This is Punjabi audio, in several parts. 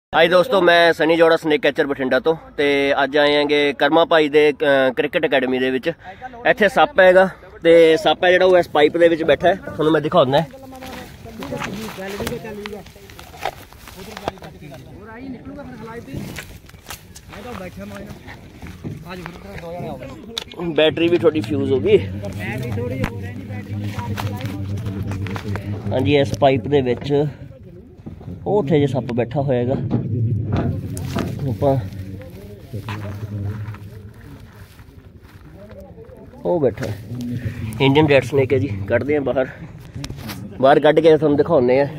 हाय दोस्तों, मैं सनी जोड़ा स्नेक कैचर बठिंडा तो अज आए हैं कर्मा भाई दे क्रिकेट अकैडमी दे विच। इत्थे सप्प हैगा ते सप्प है जिहड़ा वो इस पाइप दे विच बैठा है, तुहानूं मैं दिखाउंदा। बैटरी भी थोड़ी फ्यूज होगी। हाँ जी, इस पाइप दे विच उत्थे जे सप्प बैठा होएगा। वो बैठा इंडियन रेड स्नेक है जी। कढ़ते हैं बाहर, बाहर कढ़ के तुहानूं दिखाउने हैं।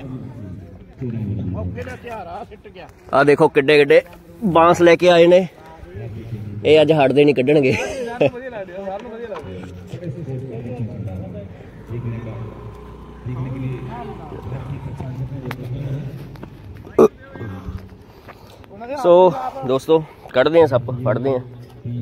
आ देखो किड्डे किड्डे बांस लेके आए ने, ये अज हटदे नहीं कड्ढणगे। सो दोस्तों कढ़ते हैं सप्प, फड़ते हैं।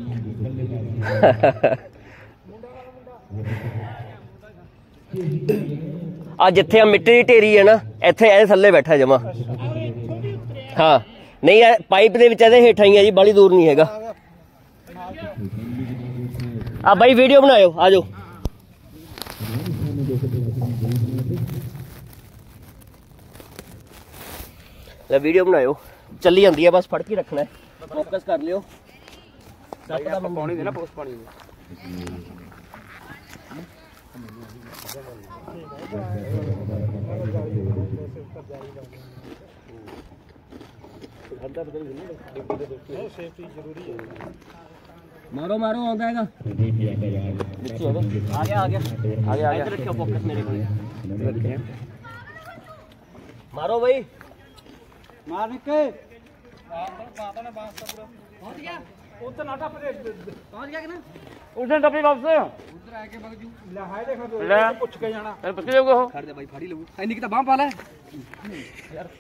आ जिथे मिट्टी की ढेरी है ना, इत्थे ए थल्ले बैठा जमा। हाँ नहीं, पाइप दे विच इहदे हेठां ही है जी, बाली दूर नहीं हैगा। आ भाई वीडियो बनाओ, आ जाओ। ले वीडियो बनाओ, चली जाती है, बस फड़ के रखना है, फोकस कर लियो। पानी देना पोस्ट पानी मारो मारो आ जाएगा। आ गया आ गया आ गया। इधर रखियो फोकस मेरे को। मारो भाई, मार के पहुंच गया। उधर नाटा पे पहुंच गया कि ना, उधर टपी वापस उधर आके बगजू ले हाय देखो तो ले पूछ के जाना। अरे पूछ के हो खड़ दे भाई, फाड़ी लगू ऐ निकता बांह पाला यार।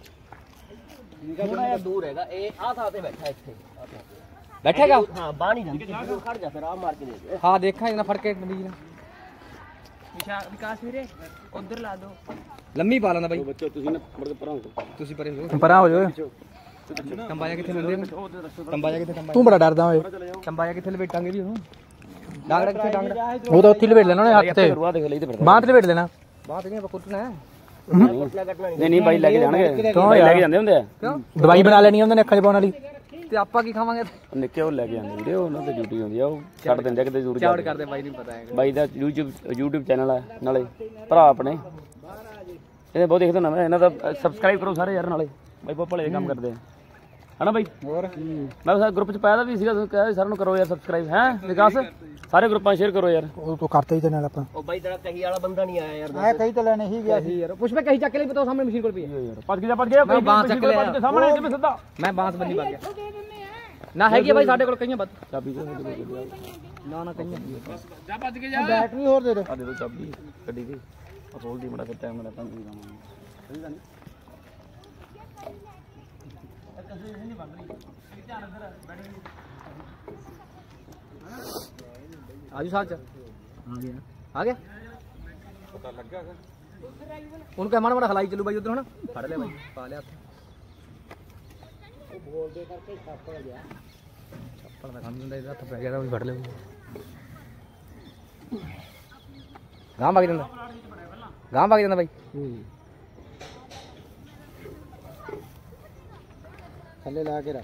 थोड़ा यार दूर हैगा, ए आ था पे बैठा है, इथे बैठेगा। हां बांह नहीं जाती, खड़ जा फिर आ मार के दे। हां देखा इतना फड़ के बीच ना विकास मेरे उधर ला दो, लम्मी पा लेना भाई। बच्चों तुसी ना मुड़ के परा हो, तुसी परा हो जाओ। कंबाया किथे मिलदे ने, कंबाया किथे, कंबाया तू बड़ा डरदा ओए। कंबाया किथे लपेटांगे जी, डांगड़ा किथे, डांगड़ा वो तो उत्थे लपेट लेना ने, हाथ ते बांह ते लपेट लेना। बांह ते नहीं कुटना है। नहीं नहीं भाई लेके जाणगे, तो लेके जांदे हुंदे आ। क्यों दवाई बना लेनी उन्होंने अखां च पाउण वाली, ते आपां की खावांगे। निक्के वो लेके आंदे वीडियो, उन्हां ते ड्यूटी होंदी आ, वो छੱਡ दिंदे किते दूर जा करदे। भाई नहीं पता है, भाई दा YouTube चैनल है, नाले भरा अपने ਇਹ ਬਹੁਤ ਦੇਖਦੇ ਨਾ, ਇਹਨਾਂ ਦਾ ਸਬਸਕ੍ਰਾਈਬ ਕਰੋ ਸਾਰੇ ਯਾਰ, ਨਾਲੇ ਬਾਈ ਬਹੁਤ ਭਲੇ ਕੰਮ ਕਰਦੇ ਹੈ ਨਾ ਬਾਈ। ਹੋਰ ਮੈਂ ਸਰ ਗਰੁੱਪ ਚ ਪਾਇਆ ਤਾਂ ਵੀ ਸੀਗਾ, ਕਹਿੰਦਾ ਸਾਰਿਆਂ ਨੂੰ ਕਰੋ ਯਾਰ ਸਬਸਕ੍ਰਾਈਬ। ਹੈ ਵਿਕਾਸ ਸਾਰੇ ਗਰੁੱਪਾਂ ਸ਼ੇਅਰ ਕਰੋ ਯਾਰ। ਉਹ ਤੋਂ ਕਰਤਾ ਹੀ ਚੈਨਲ ਆਪਾਂ। ਉਹ ਬਾਈ ਤੇਰਾ ਕਹੀ ਵਾਲਾ ਬੰਦਾ ਨਹੀਂ ਆਇਆ ਯਾਰ, ਆਇਆ ਕਹੀ ਤਾਂ ਲੈਣੇ ਹੀ ਗਿਆ ਸੀ ਯਾਰ। ਪੁੱਛ ਮੈਂ ਕਹੀ ਚੱਕ ਲਈ, ਬਤਾਓ ਸਾਹਮਣੇ ਮਸ਼ੀਨ ਕੋਲ ਪਈ ਹੈ ਯਾਰ। ਭੱਜ ਗਿਆ ਮੈਂ ਬਾਂਸ ਚੱਕ ਲਿਆ ਸਾਹਮਣੇ ਕਿਵੇਂ ਸਿੱਧਾ, ਮੈਂ ਬਾਂਸ ਬੰਨੀ ਪਾ ਗਿਆ ਨਾ ਹੈਗੀ ਬਾਈ ਸਾਡੇ ਕੋਲ ਕਈਆਂ ਬੱਤ ਚਾਬੀ ਨਾ ਨਾ ਕਈਆਂ ਜਾ ਭੱਜ ਕੇ ਜਾ। ਬੈਟਰੀ ਹੋਰ ਦੇ ਦੇ, ਆ ਦੇ ਦੋ ਚਾਬੀ ਗੱਡੀ ਦੀ, ਆ ਖੋਲ ਦੀ ਮੜਾ ਫਿਰ ਟਾਈਮ ਨਾਲ ਤੰਗ ਕਰਾਂਗੇ। ਸਹੀ ਗੱਲ ਨਹੀਂ ਬਣ ਰਹੀ ਧਿਆਨ ਅੰਦਰ ਬੈਠ। ਆਜੂ ਸਾਹ ਚ ਆ ਗਿਆ ਪਤਾ ਲੱਗਾ ਉਹਨੂੰ ਕਹਿ ਮਾੜਾ ਮਾੜਾ ਹਲਾਈ ਚੱਲੂ ਬਾਈ ਉਧਰ। ਹੁਣ ਫੜ ਲਿਆ ਬਾਈ, ਪਾ ਲਿਆ ਉਹ ਬੋਲਦੇ ਕਰਕੇ ਛੱਪ ਗਿਆ, ਛੱਪੜ ਦਾ ਕੰਮ ਹੁੰਦਾ, ਇਹਦਾ ਹੱਥ ਪੈ ਗਿਆ ਤਾਂ ਉਹ ਫੜ ਲਿਆ। ਗਾਂ ਵਗ ਜਾਂਦਾ, ਗਾਂ ਵਗ ਜਾਂਦਾ ਬਾਈ। ਥੱਲੇ ਲਾ ਕੇ ਰੱਖ,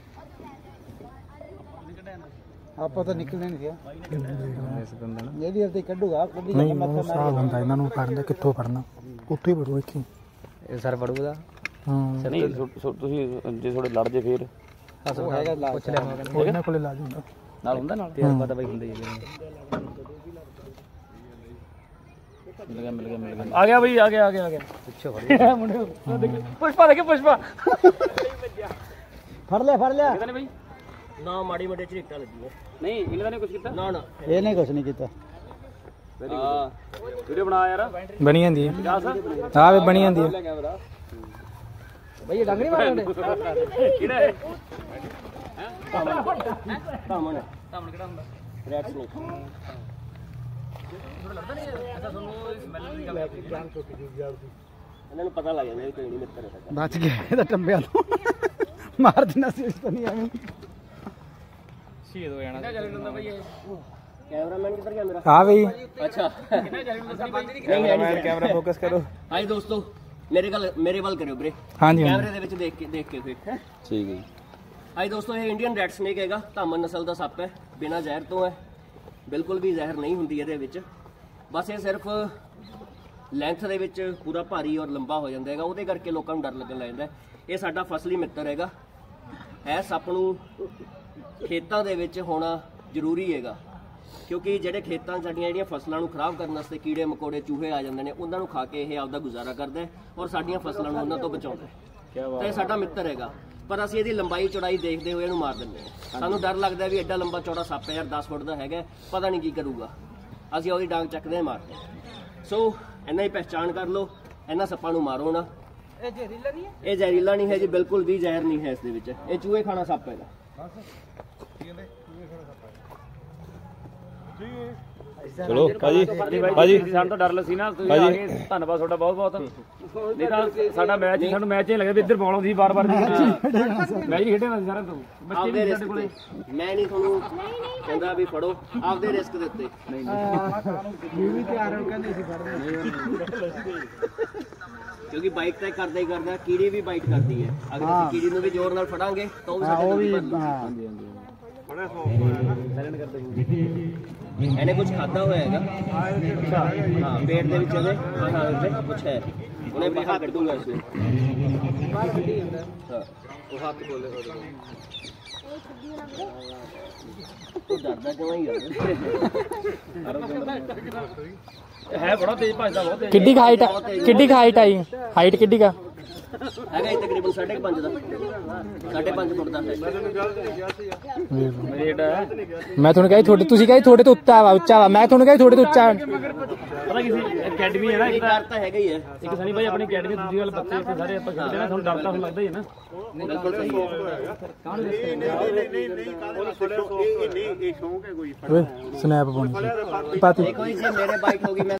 ਆਪਾਂ ਤਾਂ ਨਿਕਲਣੇ ਨਹੀਂ ਗਿਆ ਇਸ ਬੰਦੇ ਨੂੰ। ਜਿਹੜੀ ਹਰਤੇ ਕੱਢੂਗਾ ਕੱਢੀ ਨਹੀਂ, ਉਹ ਸਾਹ ਹੁੰਦਾ ਇਹਨਾਂ ਨੂੰ ਫੜਦਾ, ਕਿੱਥੋਂ ਫੜਨਾ ਉੱਥੇ ਹੀ ਫੜੋ, ਇੱਥੇ ਇਹ ਸਰ ਫੜੂਗਾ। ਹਾਂ ਨਹੀਂ ਤੁਸੀਂ ਜੇ ਥੋੜੇ ਲੜ ਜੇ ਫੇਰ ਉਹ ਹੈਗਾ ਲਾ, ਪੁੱਛ ਲਿਆ ਉਹਨਾਂ ਕੋਲੇ ਲਾ ਜੂਗਾ ਨਾਲ, ਹੁੰਦਾ ਨਾਲ ਤੇਰਾ ਪਤਾ ਬਾਈ ਹੁੰਦਾ ਹੀ ਮਿਲ ਗਿਆ ਆ ਗਿਆ ਬਈ, ਆ ਗਿਆ ਪਿੱਛੇ ਫੜ ਮੁੰਡੇ ਪੁਸ਼ਪਾ ਦੇਖੇ, ਪੁਸ਼ਪਾ ਫੜ ਲਿਆ ਕਿਹਦਾ ਨੇ ਬਈ ਨਾ, ਮਾੜੀ ਮੋਟੀ ਝਰੀਟਾਂ ਲੱਗੀ ਨਹੀਂ, ਇਹਨਾਂ ਨੇ ਕੁਝ ਕੀਤਾ ਨਾ ਨਾ, ਇਹਨੇ ਕੁਝ ਨਹੀਂ ਕੀਤਾ। ਵੀਡੀਓ ਬਣਾ ਯਾਰ, ਬਣੀ ਜਾਂਦੀ ਹੈ ਹਾਂ ਵੇ, ਬਣੀ ਜਾਂਦੀ ਹੈ ਬਈ। ਇਹ ਡੰਗ ਨਹੀਂ ਮਾਰਦੇ ਕਿਹੜਾ ਹੈ ਧਾਮਣ ਕਿਹੜਾ ਹੁੰਦਾ, ਰੈਡ ਸਨੇਕ। ਲੱਗਦਾ ਨਹੀਂ ਐਸਾ ਤੁਹਾਨੂੰ ਸਮੈਲ ਦੀ ਗੱਲ ਹੈ, ਜਾਨ ਛੋਟੀ ਜਿਹੀ ਯਾਰ ਦੀ ਇਹਨਾਂ ਨੂੰ ਪਤਾ ਲੱਗ ਜਾਂਦਾ ਵੀ ਕੋਈ ਨਹੀਂ ਮਿੱਤਰ ਹੈ। ਬਚ ਗਿਆ ਇਹਦਾ ਟੰਬਿਆਂ ਤੋਂ। मार देना सी तो नहीं आवे शहीद हो जाना कैमरामैन किधर गया मेरा हां भाई अच्छा कैमरा फोकस करो हाय दोस्तों मेरे ਵੱਲ ਕਰਿਓ ਵੀਰੇ ਹਾਂਜੀ ਕੈਮਰੇ ਦੇ ਵਿੱਚ ਦੇਖ ਕੇ ਫਿਰ ਠੀਕ ਹੈ ਹਾਈ ਦੋਸਤੋ ਇਹ ਇੰਡੀਅਨ ਰੈਡ ਸਨੇਕ ਹੈਗਾ ਧਾਮਨ ਨਸਲ ਦਾ ਸੱਪ ਹੈ ਬਿਨਾਂ ਜ਼ਹਿਰ ਤੋਂ ਹੈ ਬਿਲਕੁਲ ਵੀ ਜ਼ਹਿਰ ਨਹੀਂ ਹੁੰਦੀ ਇਹਦੇ ਵਿੱਚ ਬਸ ਇਹ ਸਿਰਫ ਲੈਂਥ ਦੇ ਵਿੱਚ ਪੂਰਾ ਭਾਰੀ ਔਰ ਲੰਬਾ ਹੋ ਜਾਂਦਾ ਹੈਗਾ ਉਹਦੇ ਕਰਕੇ ਲੋਕਾਂ ਨੂੰ ਡਰ ਲੱਗਣ ਲੱਗ ਜਾਂਦਾ ਇਹ ਸਾਡਾ ਫਸਲੀ ਮਿੱਤਰ ਹੈਗਾ ਇਹ ਸੱਪ ਨੂੰ ਖੇਤਾਂ ਦੇ ਵਿੱਚ ਹੋਣਾ ਜ਼ਰੂਰੀ ਹੈਗਾ ਕਿਉਂਕਿ ਜਿਹੜੇ ਖੇਤਾਂ ਸਾਡੀਆਂ ਜਿਹੜੀਆਂ ਫਸਲਾਂ ਨੂੰ ਖਰਾਬ ਕਰਨ ਵਾਸਤੇ ਕੀੜੇ ਮਕੌੜੇ ਚੂਹੇ ਆ ਜਾਂਦੇ ਨੇ ਉਹਨਾਂ ਨੂੰ ਖਾ ਕੇ ਇਹ ਆਪਦਾ ਗੁਜ਼ਾਰਾ ਕਰਦਾ ਹੈ ਔਰ ਸਾਡੀਆਂ ਫਸਲਾਂ ਨੂੰ ਉਹਨਾਂ ਤੋਂ ਬਚਾਉਂਦਾ ਹੈ ਤੇ ਸਾਡਾ ਮਿੱਤਰ ਹੈਗਾ ਪਰ ਅਸੀਂ ਇਹਦੀ ਲੰਬਾਈ ਚੌੜਾਈ ਦੇਖਦੇ ਹੋਏ ਇਹਨੂੰ ਮਾਰ ਦਿੰਦੇ ਹਾਂ ਸਾਨੂੰ ਡਰ ਲੱਗਦਾ ਵੀ ਐਡਾ ਲੰਬਾ ਚੌੜਾ ਸੱਪ ਹੈ ਯਾਰ 10 ਫੁੱਟ ਦਾ ਹੈਗਾ ਪਤਾ ਨਹੀਂ ਕੀ ਕਰੂਗਾ ਅਸੀਂ ਉਹਦੀ ਡਾਂਗ ਚੱਕਦੇ ਹਾਂ ਮਾਰਦੇ ਸੋ ਇਹਨਾਂ ਦੀ ਪਹਿਚਾਣ ਕਰ ਲਓ ਇਹਨਾਂ ਸੱਪਾਂ ਨੂੰ ਮਾਰੋ ਨਾ ਇਹ ਜ਼ਹਿਰੀਲਾ ਨਹੀਂ ਹੈ ਇਹ ਜ਼ਹਿਰੀਲਾ ਨਹੀਂ ਹੈ ਜੀ ਬਿਲਕੁਲ ਵੀ ਜ਼ਹਿਰ ਨਹੀਂ ਹੈ ਇਸ ਦੇ ਵਿੱਚ ਇਹ ਚੂਹੇ ਖਾਣਾ ਸੱਪ ਹੈਗਾ ਚਲੋ ਭਾਜੀ ਭਾਜੀ ਸਾਨੂੰ ਤਾਂ ਡਰ ਲੱਸੀ ਨਾ ਤੁਸੀਂ ਆ ਗਏ ਧੰਨਵਾਦ ਤੁਹਾਡਾ ਬਹੁਤ ਬਹੁਤ ਨਹੀਂ ਤਾਂ ਸਾਡਾ ਮੈਚ ਹੀ ਸਾਨੂੰ ਮੈਚ ਹੀ ਲੱਗਿਆ ਵੀ ਇੱਧਰ ਬੋਲ ਆਉਂਦੀ ਵਾਰ-ਵਾਰ ਮੈਚ ਹੀ ਖੇਡਣਾ ਸੀ ਸਾਰਿਆਂ ਤੋਂ ਬੱਚੇ ਵੀ ਸਾਡੇ ਕੋਲੇ ਮੈਂ ਨਹੀਂ ਤੁਹਾਨੂੰ ਕਹਿੰਦਾ ਵੀ ਫੜੋ ਆਪਦੇ ਰਿਸਕ ਦੇ ਉੱਤੇ ਨਹੀਂ ਵੀ ਤਿਆਰ ਹੋ ਕਹਿੰਦੇ ਸੀ ਫੜਦੇ ਕਿਉਂਕਿ ਬਾਈਕ ਤੇ ਕਰਦਾ ਹੀ ਕਰਦਾ ਕੀੜੀ ਵੀ ਬਾਈਟ ਕਰਦੀ ਹੈ ਅਗਰ ਅਸੀਂ ਕੀੜੀ ਨੂੰ ਵੀ ਜ਼ੋਰ ਨਾਲ ਫੜਾਂਗੇ ਤਾਂ ਉਹ ਸਾਡੇ ਤੋਂ ਹਾਂਜੀ ਹਾਂਜੀ ਇਹਨੇ ਕੁਝ ਖਾਦਾ ਹੋਇਆ ਹੈਗਾ ਹਾਂ ਪੇਟ ਦੇ ਵਿੱਚ ਇਹਦੇ ਕੁਝ ਹੈ ਉਹਨੇ ਬਾਹਰ ਕੱਢੂਗਾ ਇਸ ਨੂੰ ਉਹ ਹੱਥ ਬੋਲੇ ਉਹ ਡਰਦਾ ਕਿਉਂ ਹੀ ਹੈ ਬੜਾ ਤੇਜ਼ ਭੱਜਦਾ ਬਹੁਤ ਤੇਜ਼ ਕਿੱਡੀ ਹਾਈਟ ਆਈ ਹਾਈਟ ਕਿੱਡੀ ਕਾ ਹੈਗਾ ਇਹ ਤਕਰੀਬਨ 5.5 ਦਾ 5.5 ਫੁੱਟ ਦਾ ਹੈ ਮੈਂ ਤੁਹਾਨੂੰ ਕਹੀ ਤੁਹਾਡੇ ਤੁਸੀਂ ਕਹੀ ਤੁਹਾਡੇ ਤੋਂ ਉੱਚਾ ਵਾ ਮੈਂ ਤੁਹਾਨੂੰ ਕਹੀ ਤੁਹਾਡੇ ਤੋਂ ਉੱਚਾ ਪਤਾ ਕੀ ਸੀ ਅਕੈਡਮੀ ਹੈ ਨਾ ਇੱਕ ਡਰ ਤਾਂ ਹੈਗਾ ਹੀ ਹੈ ਇੱਕ ਸਨੀ ਭਾਈ ਆਪਣੀ ਅਕੈਡਮੀ ਦੂਜੀ ਗੱਲ ਬੱਚੇ ਇੱਥੇ ਸਾਰੇ ਆਪਾਂ ਖੇਡਦੇ ਨਾ ਤੁਹਾਨੂੰ ਡਰ ਤਾਂ ਲੱਗਦਾ ਹੀ ਹੈ ਨਾ ਬਿਲਕੁਲ ਸਹੀ ਹੈ ਸਨੈਪ ਪਾਉਣੀ ਦੇਖੋ ਜੀ ਮੇਰੇ ਬਾਈਕ ਹੋ ਗਈ ਮੈਂ